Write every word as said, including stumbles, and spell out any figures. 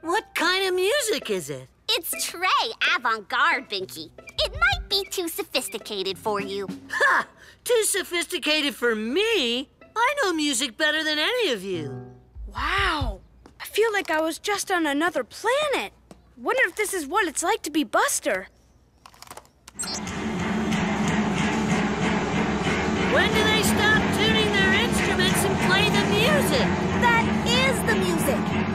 What kind of music is it? It's Trey avant-garde, Binky. It might be too sophisticated for you. Ha! Too sophisticated for me? I know music better than any of you. Wow. I feel like I was just on another planet. Wonder if this is what it's like to be Buster. When do they stop tuning their instruments and play the music? That is the music.